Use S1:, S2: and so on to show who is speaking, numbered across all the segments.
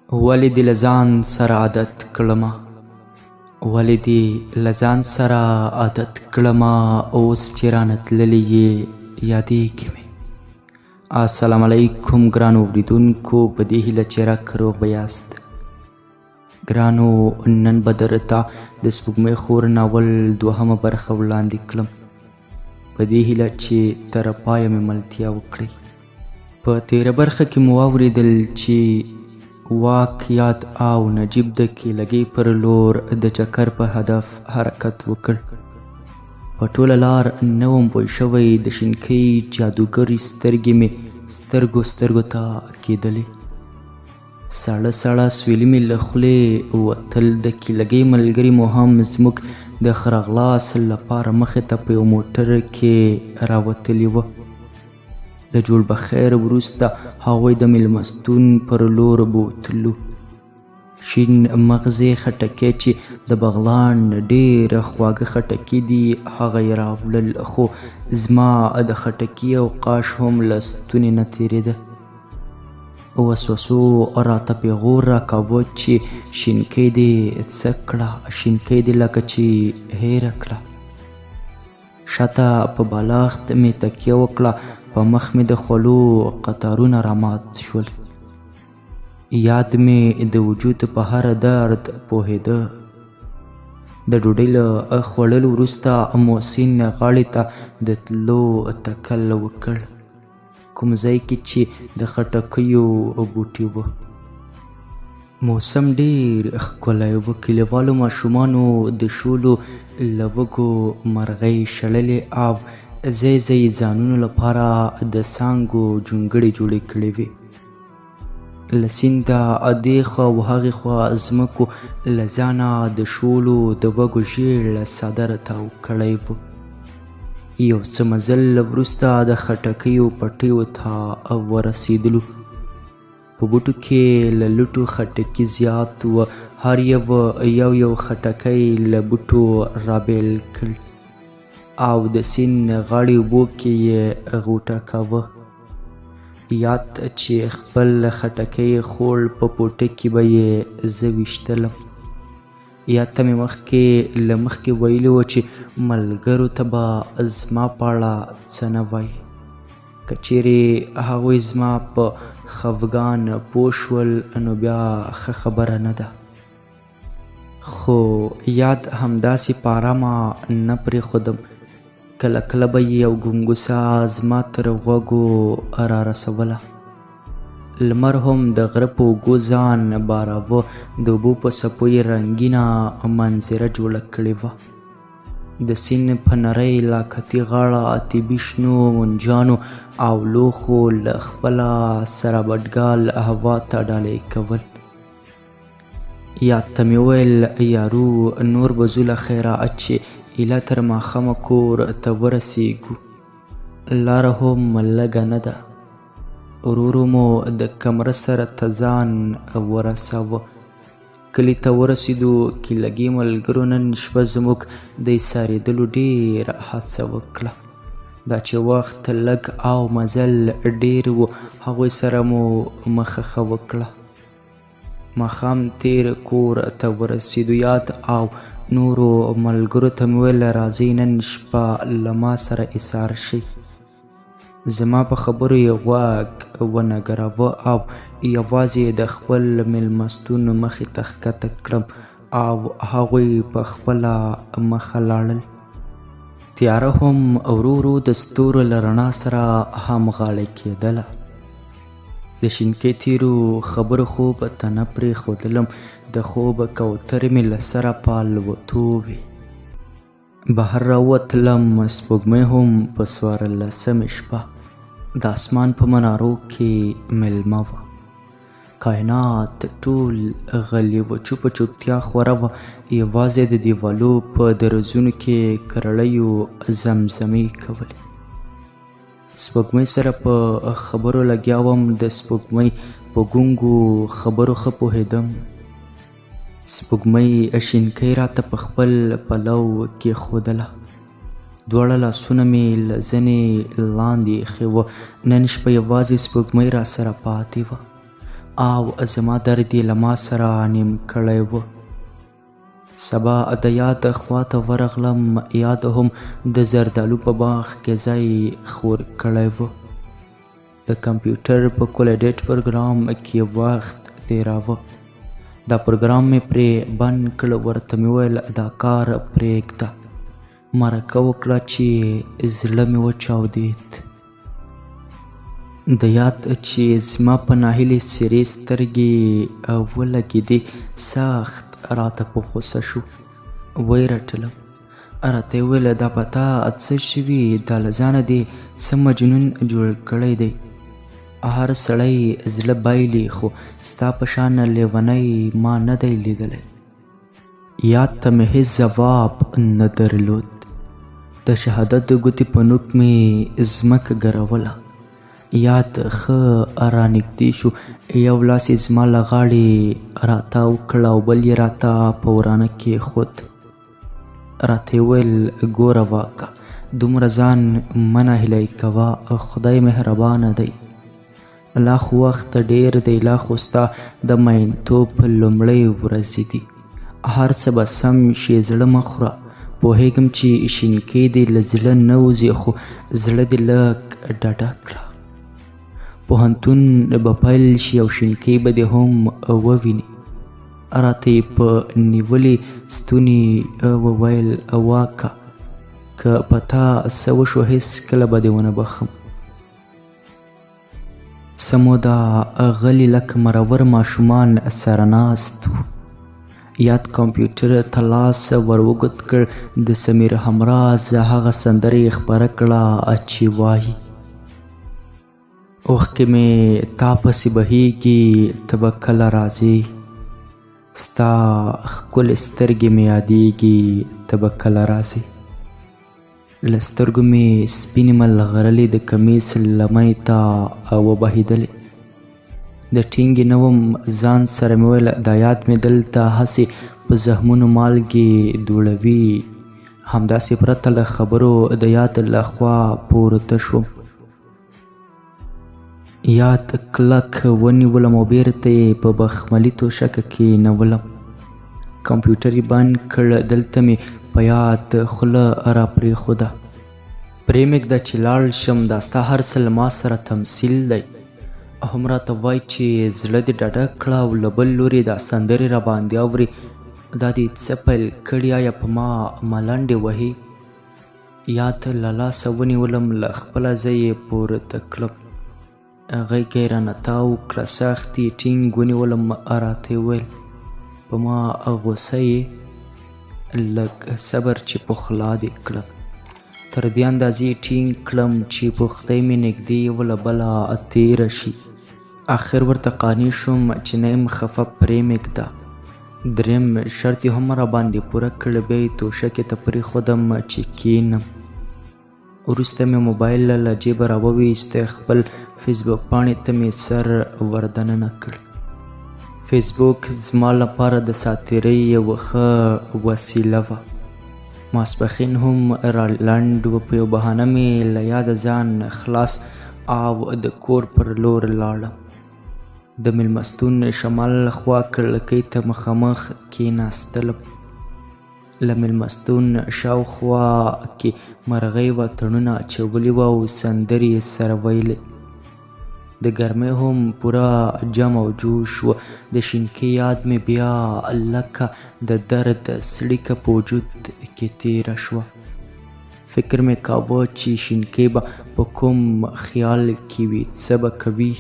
S1: ولې دې له ځان سره عادت کړمه ولې دې له ځان سره عادت کړمه اوس چې رانه تللې یې یادېږې مې. السلام علیکم ګرانو اورېدونکو، په دې هیله چې روغ به یاست. ګرانو، نن به درته د سپوږمۍ خور ناول دوهمه برخه وړاندې کړم، په دې هیله چې تر پایه مې ملتیا وکړئ. په تیره برخه کې مو واورېدل چې واک یاد او نجیب د کیلګۍ پر لور د چکر په هدف حرکت وکړ. په ټوله لار نه وم پوه شوی، د شینکۍ جادوګرې سترګې مې سترګو ته کېدلې. ساړه سویلي مې له خولې وتل. د کیلګۍ ملګري مو هم زموږ د خرغلاس لپاره مخې ته په یو موټر کې راوتلي وه. له جوړ بخیر وروسته هغوی د میلمستون پر لور بوتلو. شین مغزې خټکۍ چې د بغلان ډېره خواږه خټکي دي هغه یې راوړل، خو زما د خټکي او قاش هم له ستونې نه تېرېده. وسوسو راته پیغور راکاوه چې شینکۍ دې څه کړه، شینکۍ دې لکه چې هېره کړه. شاته په بالښت مې تکیه وکړه، په مخ مې د خولو قطارونه رامات شول. یاد مې د وجود په هر درد پوهېده. د ډوډۍ له خوړلو وروسته محسن غاړې ته د تلو تکل وکړ، کوم ځای کې چې د خټکیو بوټي وه. موسم ډېر ښکلی و. کلیوالو ماشومانو د شولو له وږو مرغۍ شړلې او ځای ځانونو لپاره د څانګو جونګړې جوړې کړې وې. له سینده دې خوا او هغې خوا ځمکو له ځانه د شولو د وږو ژیړ څادر تاو کړی و. یو څه مزل وروسته د خټکیو پټیو ته ورسېدلو. په بوټو کې له لوټو خټکي زیات و. هر یو خټکی له بوټو رابیل کړ او د سیند غاړې اوبو کې یې غوټه کاوه. یاد چې خپل خټکی خوړ په پوټه کې به یې زه ویشتلم. یاد ته مې مخکې ویلي وو چې ملګرو ته به زما په اړه څه نه وایي. که چیرې هغوی زما په خفګان پوه شول نو بیا ښه خبره نه ده، خو یاد همداسې په ارامه نه پرېښودم. کله کله به یې یو ګونګوسه زما تر غوږو را رسوله. لمر هم د غره په اوږو ځان باراوه. د اوبو په څپو یې رنګینه منظره جوړه کړې وه. د سیند په نرۍ لاکتي غاړه طبي شنو مونجانو او لوښو له خپله سره بډګال هوا ته ډالۍ کول. یاد ته مې وویل یارو نور به ځو له خیره چې ایله تر ماښامه کور ته ورسېږو. لاره هم لږه نه ده. ورو مو د کمره سره ته ځان ورساوه. کلي ته ورسېدو. کیلګۍ ملګرو نن شپه زموږ د ایسارېدلو ډېره هڅه وکړه. دا چې وخت لږ او مزل ډېر و، هغوی سره مو مخه ښه وکړه. ماښام تېر کور ته ورسېدو. یاد او نورو ملګرو ته مې ویل راځئ نن شپه له ما سره ایسار شئ. زما په خبرو یې غوږ ونه ګراوه او یوازې د خپل میلمستون مخې ته ښکته کړم او هغوی په خپله مخه لاړل. تیاره هم ورو د ستورو له رڼا سره همغاړې کېدله. د شینکۍ تیرو خبرو خوب ته نه پرېښودلم. د خوب کوترې مې له سره په الوتو وې. بهر راوتلم. سپوږمۍ هم په 14مې شپه د اسمان په منارو کې مېلمه وه. کائنات ټول غلی و. چوپتیا خوره وه. یوازې د دیوالو په درزونو کې کرړیو زمزمې کولې. سپوږمۍ سره په خبرو لګیا وم. د سپوږمۍ په ګونګو خبرو ښه پوهېدم. سپوږمۍ شینکۍ راته په خپل پلو کېښودله. دواړه لاسونه مې له زنې لاندې ایښې وه. نن شپه یوازې سپوږمۍ را سره پاتې وه او زما درد یې له ما سره نیم کړی و. سبا د یاد خواته ورغلم، یاد هم د زردالو په باغ کې ځای خور کړی و. د کمپیوټر په کولیډیټ پروګرام کې وخت تېراوه. دا پروګرام مې پرې بند کړ. ورته مې وویل دا کار پرېږده. مرکه وکړه چې زړه مې وچاودېد. د یاد چې زما په ناهیلې څېرې سترګې ولګېدې سخت راته په غوسه شو. ویې رټلم. راته یې وویل دا په تا څه شوي؟ دا له ځانه دې څه مجنون جوړ کړی دی؟ هر سړی زړه بایلي خو ستا په شان لیونی ما نه دی لیدلی. یاد ته مې هېڅ ځواب نه درلود. د شهادت د ګوتې په نوک مې ځمکه ګروله. یاد ښه رانږدې شو. یو لاس یې زما له غاړې راتاو کړ او بل یې راته په ورانه کېښود. راته یې ویل ګوره واکه دومره ځان مه ناهیلی کوه، خدای مهربانه دی. لا خو وخت ډېر دی، لا خو ستا د مینتوب لومړۍ ورځې دي. هر څه به سم شي، زړه مه خوره. پوهېږم چې شینکۍ دې له زړه نه وځي خو زړه دې لږ ډډه کړه. پوهنتون به پیل شي او شینکۍ به دې هم وویني. راته یې په نیولې ستوني وویل واکه که په تا څه وشو هېڅکله به دې ونه بخښم. څه موده غلي لکه مرور ماشومان سره ناست وو. یاد کمپیوټر ته لاس ور اوږد کړ. د سمیر همراز هغه سندره یې خپره کړه چې وایي اوښکې مې تا پسې بهیږي، ته به کله راځې؟ ستا ښکلې سترګې مې یادیږي، ته به کله راځې؟ له سترګو مې سپینې ملغلرې د کمیس لمنې ته وبهېدلې. د ټینګې نه وم ځان سره مې ویل دا یاد مې دلته هسې په زخمونو مالګې دوړوي. همداسې پرته له خبرو د یاد له خوا پورته شوم. یاد کلک ونیولم او بیرته یې په بخملي توشکه کېنولم. کمپیوټر یې بند کړ. دلته مې په یاد خوله را پرېښوده. پرېمږده چې لاړ شم. دا ستا هر څه له ما سره تمثیل دی. هم راته وایي چې زړه دې ډډه کړه او له بل لورې دا سندرې راباندې اوري. دا دې څه پیل کړي؟ آیا په ما ملنډې وهي؟ یاد له لاسه ونیولم. له خپله ځای یې پورته کړم. غېږه یې رانه تاو کړه. سخت یې ټینګ ونیولم. راته یې ویل په ما غوسه یې؟ لږ صبر چې پخلا دې کړم. تر دې اندازې ټینګ کړم چې پختۍ مې نږدې یوله بله تېره شي. آخر ورته قانع شوم چې نه یم خفه، پرېمږده. دریم شرط یې هم راباندې پوره کړ. بیا یې توشکې ته پرېښودم چې کښېنم. وروسته مې موبایل له جیبه راوویست. خپل فیسبوک پاڼې ته مې سر وردننه کړ. فیسبوک زما لپاره د ساتیرۍ یوه ښه وسیله وه. ماسپښین هم را لنډ و. په یو بهانه مې له یاده ځان خلاص او د کور پر لور لاړم. د میلمستون شمال خوا کړکۍ ته مخامخ کېناستلم. له میلمستون شاوخوا کې مرغۍ وطنونه اچولي وو او سندرې یې سره ویلې. د ګرمۍ هم پوره جم او جوش و. د شینکۍ یاد مې بیا لکه د درد څړیکه په وجود کې تېره شوه. فکر مې کاوه چې شینکۍ به په کوم خیال کې وي، څه به کوي.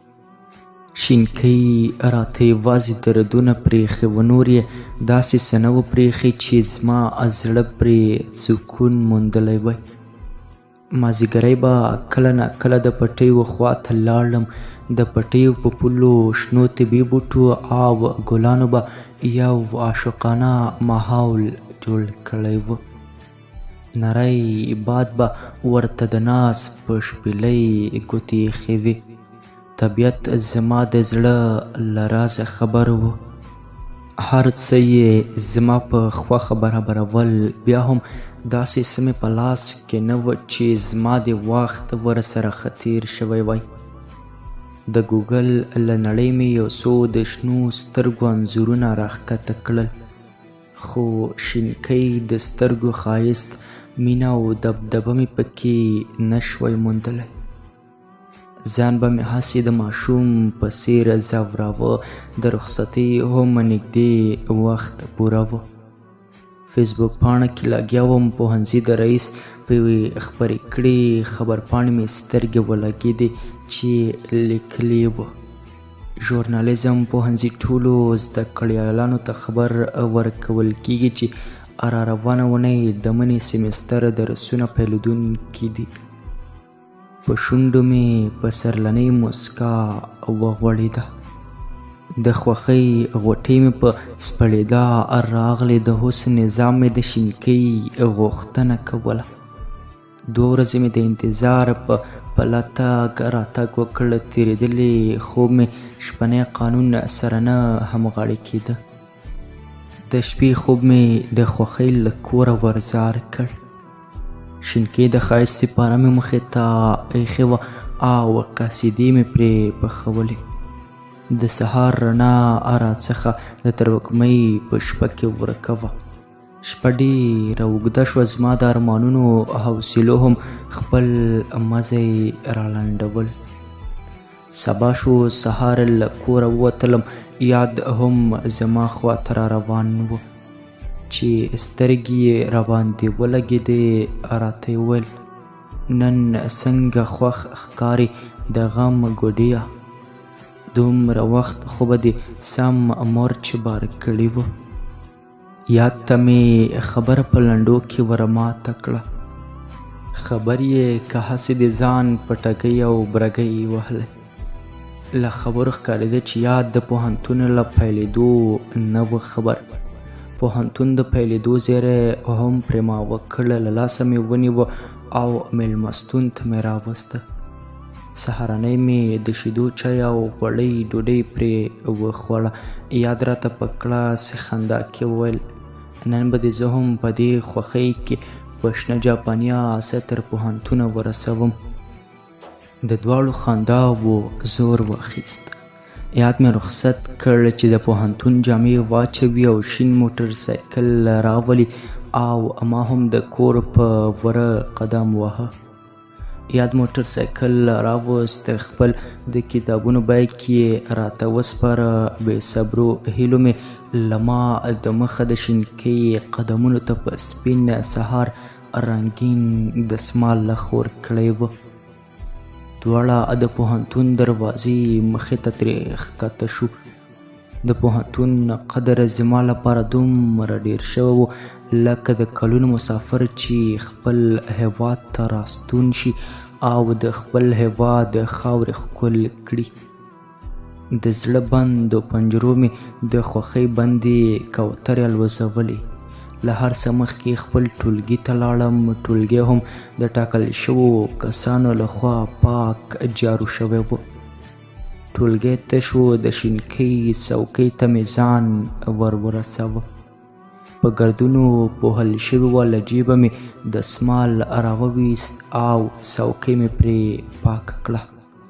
S1: شینکۍ راته یوازې دردونه پرېښي و، نور یې داسې څه نه و پرېښي چې زما زړه پرې سکون موندلی وی. مازدیګری به کله ناکله د پټیو خواته لاړم. د پټیو په پولو شنو طبي بوټو او ګلانو به یو عاشقانه ماحول جوړ کړی و. نری باد به ورته د ناز په شپېلۍ ګوتې ایښې وې. طبیعت زما د زړه له رازه خبر و. هر څه یې زما په خوښه برابرول. بیا هم داسې څه مې په لاس کې نه و چې زما د وخت ورسره ښه تېر شوی وای. د ګوګل له نړۍ مې یو څو د شنو سترګو انځورونه راښکته کړل، خو شینکۍ د سترګو ښایست، مینه او دبدبه مې پکې نه شوی موندلی. ځان به مې هسې د ماشوم په څېر ځوراوه، د رخصتۍ هم نږدې وخت پوره و. فیسبوک پاڼه کې لګیا وم، پوهنځي د رئیس په یوې خپرې کړې خبرپاڼې مې سترګې ولګېدې چې لیکلي وو: ژورنالیزم پوهنځي ټولو زده کړیالانو ته خبر ورکول کېږي چې راروانه اونۍ د مني سیمستر درسونه پیلېدونکي دي. په شونډو مې په سرلنۍ موسکا وغوړېده، د خوښۍ غوټې مې په سپړېدا راغلې، د حسن نظام مې د شینکۍ غوښتنه کوله. 2 ورځې مې د انتظار په پله تګ راتګ وکړ، تېرېدلی خوب مې شپنی قانون سره نه همغاړې کېده. د شپې خوب مې د خوښۍ له کوره ورزار کړ. شینکۍ د ښایست سپاره مې مخې ته ایښې وه او قصیدې مې پرې پخولې. د سهار رڼا راڅخه د تروږمۍ په شپه کې ورکه وه. شپه ډېره اوږده شوه، زما د ارمانونو حوصلو هم خپل مزی رالنډول. سبا شو، سهار له کوره ووتلم، یاد هم زما خواته را روان و چې سترګې یې راباندې ولګېدې. راته یې وویل: نن څنګه خوښ ښکارې د غم ګوډیه، دومره وخت خو به دې سم مرچ بار کړي وه. یاد ته مې خبره په لنډو کې ورماته کړه. خبر یې که هسې د ځان پټګۍ او برګۍ وهلی. له خبرو ښکارېده چې یاد د پوهنتون له پیلېدو نه و خبر. پوهنتون د پیلېدو زیری هم پرې ما وکړ، له لاسه مې ونیوه او میلمستون ته مې راوسته. سهارنۍ مې د شیدو چای او غوړۍ ډوډۍ پرې وخوړه. یاد راته په کړه خندا کې وویل: نن به دې زه هم په دې خوښۍ کې په شنه جاپاني آسه تر پوهنتونه ورسوم. د دواړو خنداوو زور واخیست. یاد مې رخصت کړ چې د پوهنتون جامې واچوي او شین موټر سایکل راولي، او ما هم د کور په وره قدم واهه. یاد موټر سایکل راوست، خپل د کتابونو بیک یې راته وسپاره. بې صبرو هیلو مې له ما د مخه د شینکۍ قدمونو ته په سپین سهار رنګین دسمال لخور کړی و. دواړه د پوهنتون دروازې مخې ته ترې ښکته شو. د پوهنتون قدر زما لپاره دومره ډېر شوی و لکه د کلونو مسافر چې خپل هیواد ته راستون شي او د خپل هیواد خاورې ښکل کړي. د زړه بندو پنجرو مې د خوښۍ بندې کوترې الوزولې. له هر څه مخکې خپل ټولګي ته لاړم. ټولګی هم د ټاکل شوو کسانو لخوا پاک جارو شوی و. ټولګی تش و، د شینکۍ څوکۍ ته مې ځان ورساوه. په ګردونو پوهل شوې وه، له جیبه مې دسمال راوویست او څوکۍ مې پرې پاکه کړه.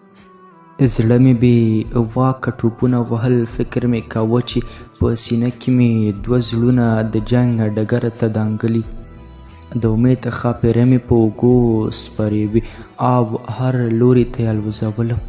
S1: زړه مې بې واکه ټوپونه وهل. فکر مې کاوه چې په سینه کې مې 2 زړونه د جنګ ډګر ته دانګلي. د امید خاپیره مې په اوږو سپرې وې او هر لوري ته یې الوزولم.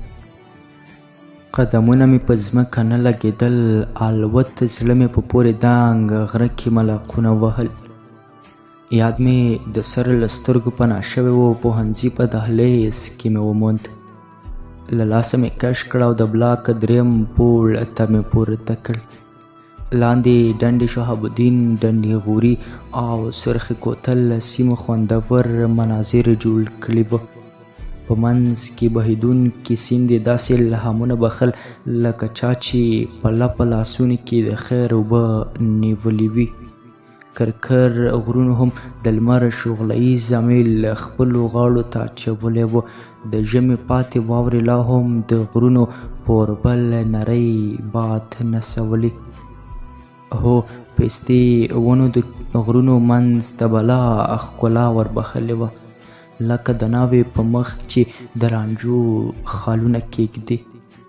S1: قدمونه مې په ځمکه نه لګېدل، الوت زړه مې په پورې دانګ غره کې ملقونه وهل. یاد مې د سر له سترګو پناه شوی و. پوهنځي په دهلیز کې مې وموند. له لاسه مې کش کړ او د بلاک 3م پوړ ته مې پورته کړ. لاندې ډنډ شهاب الدین، ډنډ غوري او سرخ کوتل سیمو خوندور مناظر جوړ کړي وو. په منځ کې بهیدونکي سیند یې داسې الهامونه بخل لکه چا چې په لپه لاسونو کې د خیر اوبه نیولې وي. کرکر غرونو هم د لمر شغلهییز جامې له خپلو غاړو ته اچولی و. د ژمي پاتې واورې لا هم د غرونو په اوربل نری باد نڅولې. هو، پستې ونو د غرونو منځ ته بلا ښکلا وربخلې وه، لکه د ناوې په مخ چې د رانجو خالونه کېږدي.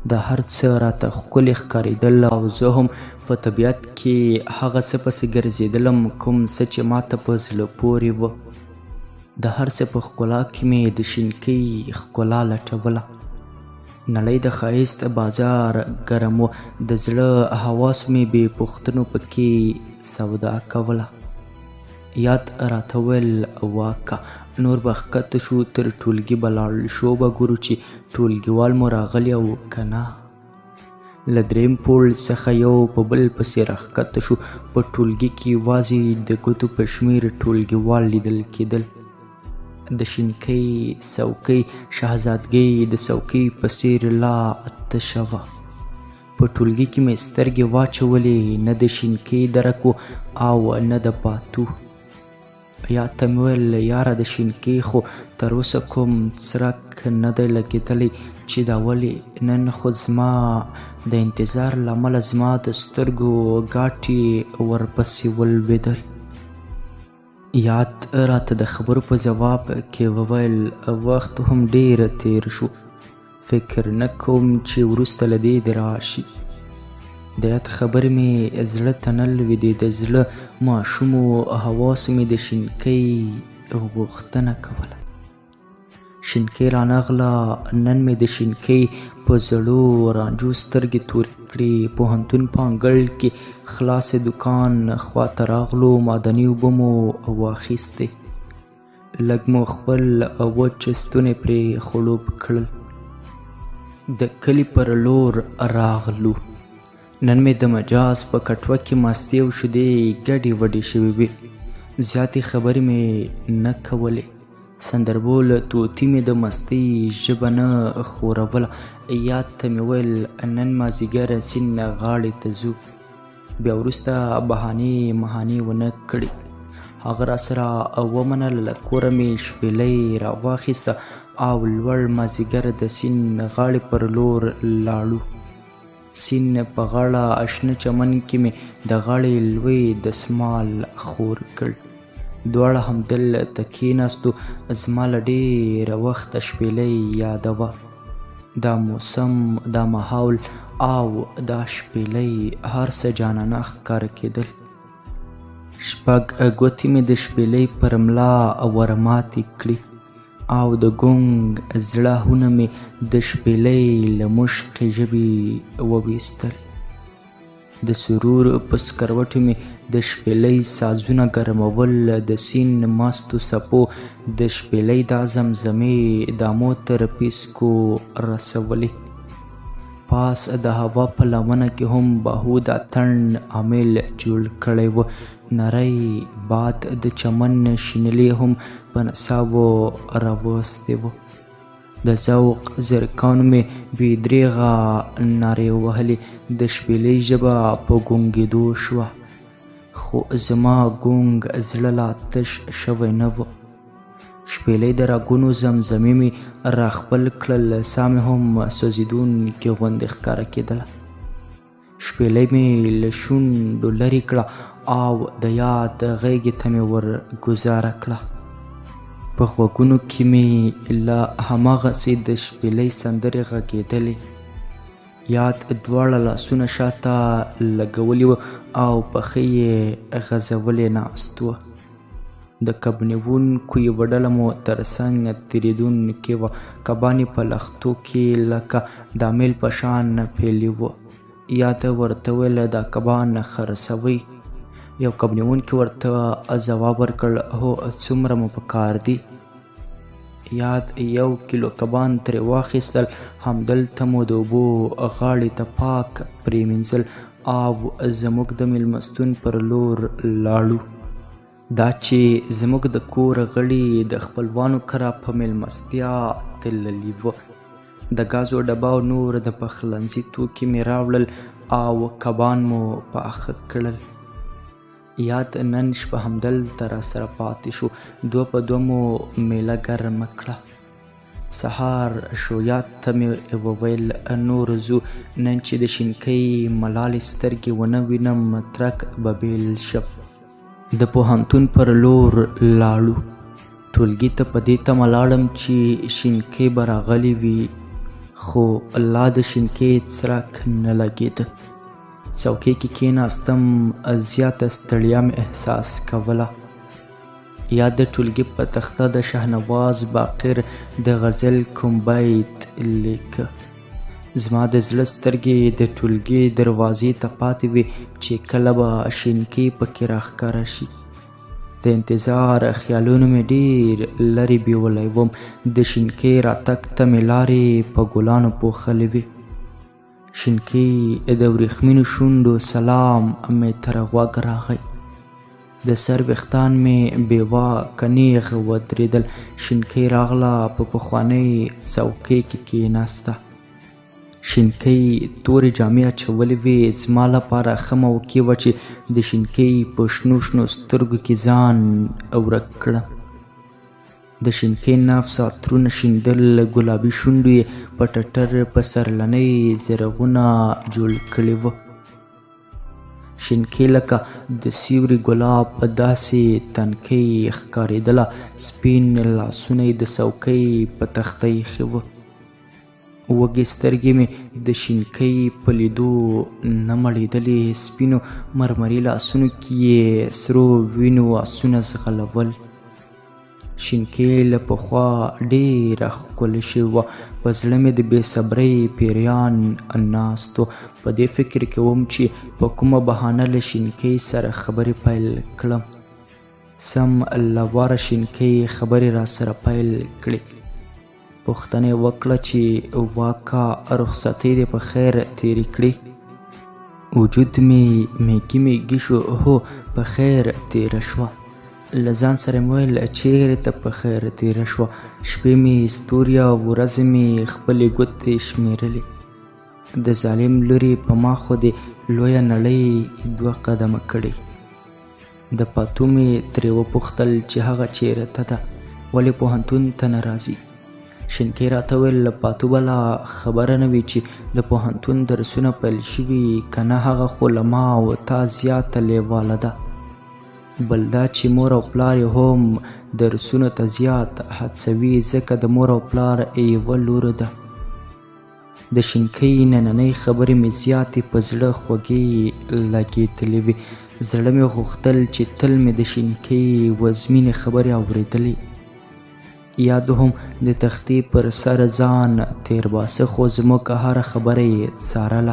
S1: د هر څه راته ښکلي ښکارېدل او زه هم په طبیعت کې هغه څه پسې ګرځېدلم کوم څه چې ماته په زړه پورې وه. د هر څه په ښکلا کې مې د شینکۍ ښکلا لټوله. نړۍ د ښایست بازار ګرم و، د زړه حواسو مې بې پوښتنو پکې سودا کوله. یاد راته ویل واکه نور به ښکته شو، تر ټولګي به لاړ شو، به ګورو چې ټولګیوال مو راغلی او که نه. له درېیم پوړ څخه یو په بل پسې راښکته شو. په ټولګي کې یوازې د ګوتو په شمېر ټولګیوال لیدل کېدل. د شینکۍ څوکۍ شهزادګۍ د څوکۍ په څېر لا تشه وه. په ټولګي کې مې سترګې واچولې، نه د شینکۍ درک و او نه د پاتو. یاد ته مې ویل یاره د شینکۍ خو تر اوسه کوم څرک نه دی لګېدلی چې دا ولې. نن خو زما د انتظار له امله زما د سترګو ګاټې ورپسې ولوېدل. یاد راته د خبرو په ځواب کې وویل وخت هم ډېر تېر شو، فکر نه کوم چې وروسته له دې دې راشي. د یاد خبرې مې زړه ته نه لوېدې، د زړه ماشومو حواسو مې د شینکۍ غوښتنه کوله. شینکۍ رانغله، نن مې د شینکۍ په زړو رانجو سترګې تورې کړې. پوهنتون په انګړ کې خلاصې دکان خواته راغلو، معدني اوبه مو واخیستې، لږ مو خپل وچ ستونی پرې خړوب کړل. د کلي پر لور راغلو. نن مې د مجاز په کټوه کې ماستې او شیدې ګډې وډې شوې وې. زیاتې خبرې مې نه کولې. سندربول طوطي مې د مستۍ ژبه نه خوروله. یاد ته مې ویل نن مازدیګر سیند غاړې ته ځو. بیا وروسته بهانې مهانې ونه کړې. هغه راسره ومنله. له کوره مې شپېلۍ راواخیسته او لوړ مازدیګر د سیند غاړې پر لور لاړو. سیند په غاړه اشنه چمن کې مې د غاړې لوی دستمال خور کړ. دواړه همدلته کېناستو. زما له ډېره وخته شپېلۍ یاده وه. دا موسم، دا ماحول او دا شپېلۍ هر څه جانانه ښکاره کېدل. شپږ ګوتې مې د شپېلۍ پر ملا ورماتې کړې او د ګونګ زړهونه مې د شپېلۍ له مشقې ژبې وویستل. د سرور په سکروټو مې د شپېلۍ سازونه ګرمول. د سیند مستو څپو د شپېلۍ دا زمزمې دامو تر پیسکو رسولې. پاس د هوا په لمنه کې هم بهود اتڼ عامل جوړ کړی و. نری باد د چمن شینلې هم په نڅاوو راوستې وه. د ذوق زرکانو مې بې درېغه نارې وهلې. د شپېلۍ ژبه په ګونګېدو شوه، خو زما ګونګ زړه لا تش شوی نه و. شپېلۍ د راګونو زمزمې مې راخپل کړل، ساه مې هم سوځېدونکې غوندې ښکاره کېدله. شپېلۍ مې له شونډو لرې کړه او د یاد غېږې ته مې ورګوزاره کړه. په غوږونو کې مې لا هماغسې د شپېلۍ سندرې غږېدلې. یاد دواړه لاسونه شاته لګولي وه او پښې یې غځولې ناست وه. د کب نیونکو یوه ډله مو تر څنګ تېرېدونکې وه. کبان یې په لښتو کې لکه د میل په شان پیلې وه. یاد ورته ویل دا کبان خرڅوئ؟ یو کب نیونکي ورته ځواب ورکړ هو، څومره مو پکار دي؟ یاد 1 کیلو کبان ترې واخیستل. همدلته مو د اوبو غاړې ته پاک پرېمینځل او زموږ د میلمستون پر لور لاړو. دا چې زموږ د کور غړي د خپلوانو کره په میلمستیا تللي وه. د ګازو ډبه او نور د پخلنځي توکي مې راوړل او کبان مو پاخه کړل. یاد نن شپه همدلته راسره پاتې شو. 2 په 2 مو میله ګرمه کړه. سهار شو. یاد ته مې وویل نور ځو، نن چې د شینکۍ ملالې سترګې ونه وینم ترک به بیل شم. د پوهنتون پر لور لاړو. ټولګي ته په دې تمه لاړم چې شینکۍ به راغلې وي، خو لا د شینکۍ څرک نه لګېده. څوکۍ کې کېناستم، زیاته ستړیا مې احساس کوله. یا د ټولګي په تخته د شهنواز باقر د غزل کوم بیت لیکه. زما د زړه سترګې د ټولګي دروازې ته پاتې وې چې کله به شینکۍ پکې راښکاره شي. د انتظار خیالونو مې ډېر لرې بیولی وم. د شینکۍ راتګ ته مې لارې په ګلانو پوښلې وې. شینکۍ د وریښمینو شونډو سلام مې تر غوږ راغی. د سر ویښتان مې بې واکه نیغ ودرېدل. شینکۍ راغله، په پخوانۍ څوکۍ کې کېناسته. شینکۍ تورې جامې اچولې وې. زما لپاره ښه موقع وه چې د شینکۍ په شنو شنو سترګو کې ځان ورک کړم. د شینکۍ نفس عطرونه شیندل، ګلابي شونډو یې په ټټر پسرلنۍ زرغونه جوړ کړي وه. شینکۍ لکه د سیوري ګلاب په داسې تنکۍ ښکارېدله. سپین لاسونه یې د څوکۍ په تخته ایښي وه. وږې سترګې مې د شینکۍ په لیدو نه مړېدلې. سپینو مرمري لاسونو کې یې سرو وینو آسونه ځغلول. شینکۍ له پخوا ډېره ښکلې شوې وه. په زړه مې د بې صبرۍ پیریان ناست و. په دې فکر کې وم چې په کومه بهانه له شینکۍ سره خبرې پیل کړم. سم له واره شینکۍ خبرې راسره پیل کړې. پوښتنه یې وکړه چې واکه رخصتۍ دې په خیر تېرې کړې. وجود مې میږي میږي شو. هو، په خیر تېره شوه. له ځان سره مې ویل چیرې ته په خیر تېره شوه. شپې مې ستوري او ورځې مې خپلې ګوتې شمېرلې. د ظالم لورې په ما خو دې لویه نړۍ 2 قدمه کړې. د پاتو مې ترې وپوښتل چې هغه چیرته ده، ولې پوهنتون ته نه راځي. شینکۍ راته ویل له پاتو بله خبره نه وي چې د پوهنتون درسونه پیل شوي که نه، هغه خو له ما او تا زیاته لیواله ده. بل دا چې مور او پلار یې هم درسونو ته زیات هڅوي، ځکه د مور او پلار یوه لور ده. د شینکۍ نننۍ خبرې مې زیاتې په زړه خوږې لګېدلې وې. زړه مې غوښتل چې تل مې د شینکۍ وزمینې خبرې اورېدلې. یا د هم د تختې پر سر ځان تېر باسه، خو زموږ هره خبره یې څارله.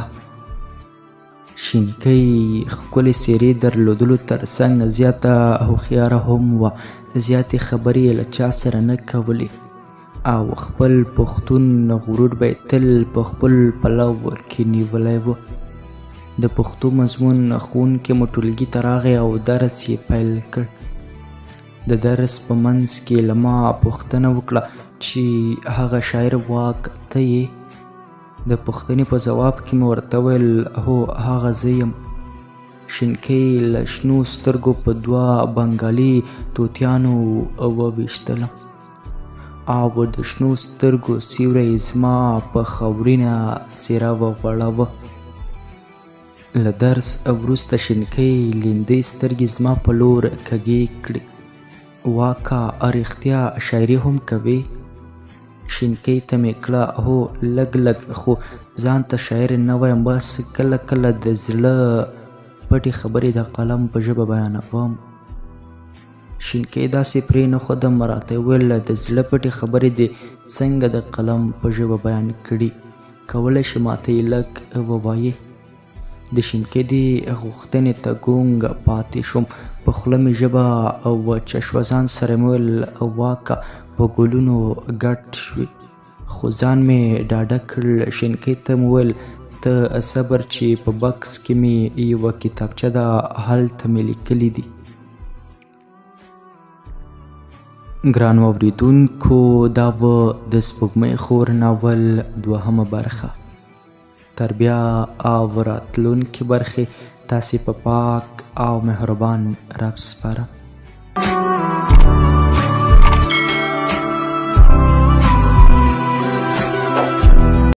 S1: شینکۍ ښکلې څېرې درلودلو تر څنګ زیاته هوښیاره هم وه. زیاتې خبرې یې له چا سره نه کولې او خپل پښتون غرور به یې تل په خپل پلو کې نیولی و. د پښتو مضمون ښوونکی مو ټولګي ته راغی او درس یې پیل کړ. د درس په منځ کې له ما پوښتنه وکړه چې هغه شاعر واک ته یې؟ د پوښتنې په ځواب کې مې ورته وویل هو، هغه زه یم. شینکۍ له شنو سترګو په 2 بنګالي طوطیانو وویشتلم او د شنو سترګو سیوری زما په خاورینه څېره وغوړاوه. له درس وروسته شینکۍ لیندۍ سترګې زما په لور کږې کړې. واکه رښتیا شاعري هم کوې؟ شینکۍ ته مې کړه هو، لږ لږ، خو ځان ته شاعر نه وایم، بس کله کله د زړه پټې خبرې د قلم په ژبه بیانوم. شینکۍ داسې پرېنښودم، راته یې وویل د زړه پټې خبرې دې څنګه د قلم په ژبه بیان کړي؟ کولی شې ماته یې لږ ووایې؟ د شینکۍ دې غوښتنې ته ګونګ پاتې شوم. په خوله مې ژبه وچه شوه. ځان سره مې ویل واکه په ګلونو ګډ شوې، خو ځان مې ډاډه کړ. شینکۍ ته مې ویل ته صبر چې په بکس کې مې یوه کتابچه ده، هلته مې لیکلي دي. ګرانو اورېدونکو، دا و د سپوږمۍ خور ناول 2مه برخه. تر بیا او راتلونکې برخې تاسې په پاک او مهربان رب سپارم.